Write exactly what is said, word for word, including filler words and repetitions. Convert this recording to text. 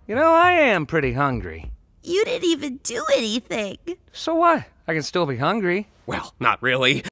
You know, I am pretty hungry. You didn't even do anything. So what? I can still be hungry. Well, not really.